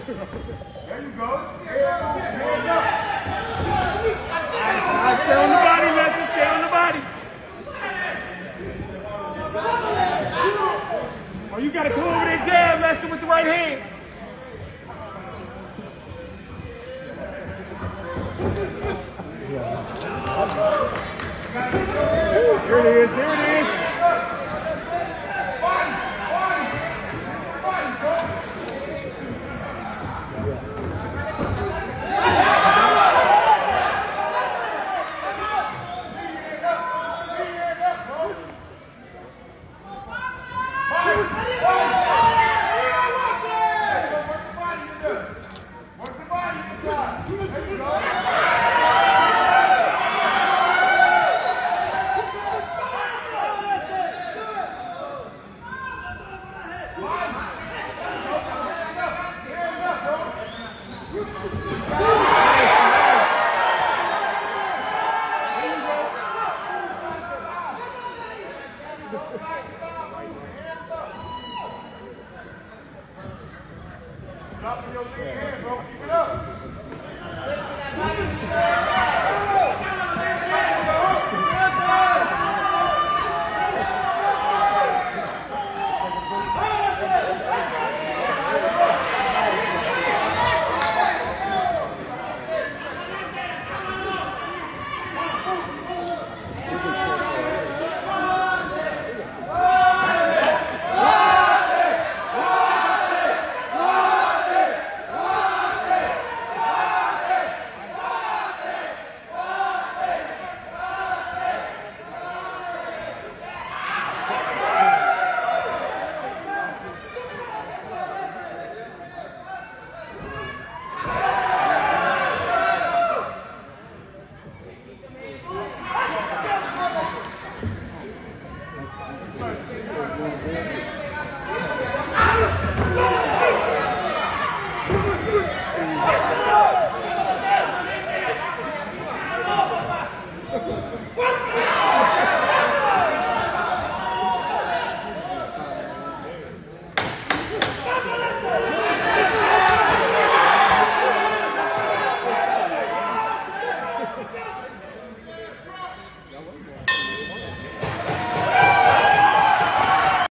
There you go. Hands up. Stay on the body, Lester. Stay on the body. Oh, you got to come over there, jab, Lester, with the right hand. Here it is. Here it is. Dropping your lead hand, bro. Keep it up.